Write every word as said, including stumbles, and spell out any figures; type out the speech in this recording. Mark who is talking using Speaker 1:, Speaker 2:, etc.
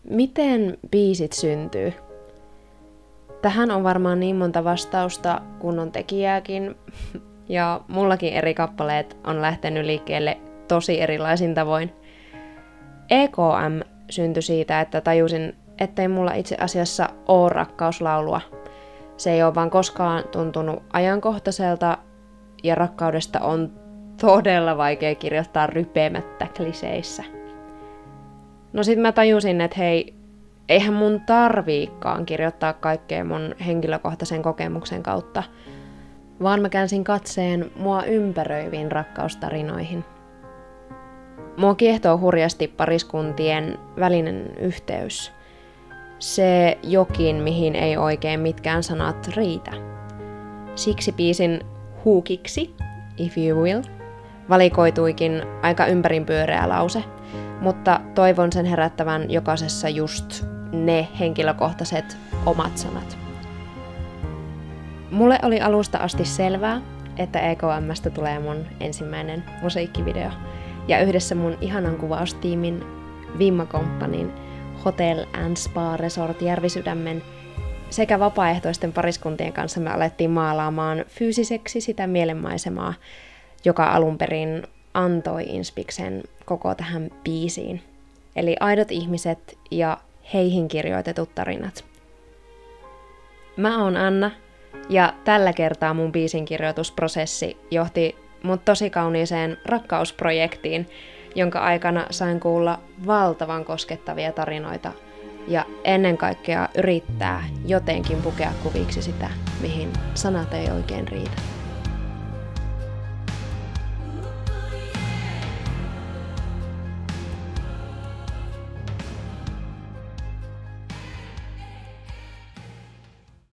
Speaker 1: Miten biisit syntyy? Tähän on varmaan niin monta vastausta, kun on tekijääkin. Ja mullakin eri kappaleet on lähtenyt liikkeelle tosi erilaisin tavoin. E K M syntyi siitä, että tajusin, ettei mulla itse asiassa ole rakkauslaulua. Se ei ole vaan koskaan tuntunut ajankohtaiselta ja rakkaudesta on todella vaikea kirjoittaa rypeämättä kliseissä. No sit mä tajusin, että hei, eihän mun tarviikaan kirjoittaa kaikkea mun henkilökohtaisen kokemuksen kautta, vaan mä käänsin katseen mua ympäröiviin rakkaustarinoihin. Mua kiehtoo hurjasti pariskuntien välinen yhteys. Se jokin, mihin ei oikein mitkään sanat riitä. Siksi biisin huukiksi, if you will, valikoituikin aika ympäripyöreä lause, mutta toivon sen herättävän jokaisessa just ne henkilökohtaiset omat sanat. Mulle oli alusta asti selvää, että E K M:stä tulee mun ensimmäinen musiikkivideo, ja yhdessä mun ihanan kuvaustiimin Vimma Company, Hotel and Spa Resort Järvisydämen sekä vapaaehtoisten pariskuntien kanssa me alettiin maalaamaan fyysiseksi sitä mielenmaisemaa, joka alun perin antoi inspiksen koko tähän biisiin. Eli aidot ihmiset ja heihin kirjoitetut tarinat. Mä oon Anna, ja tällä kertaa mun biisin kirjoitusprosessi johti mut tosi kauniiseen rakkausprojektiin, jonka aikana sain kuulla valtavan koskettavia tarinoita ja ennen kaikkea yrittää jotenkin pukea kuviksi sitä, mihin sanat ei oikein riitä.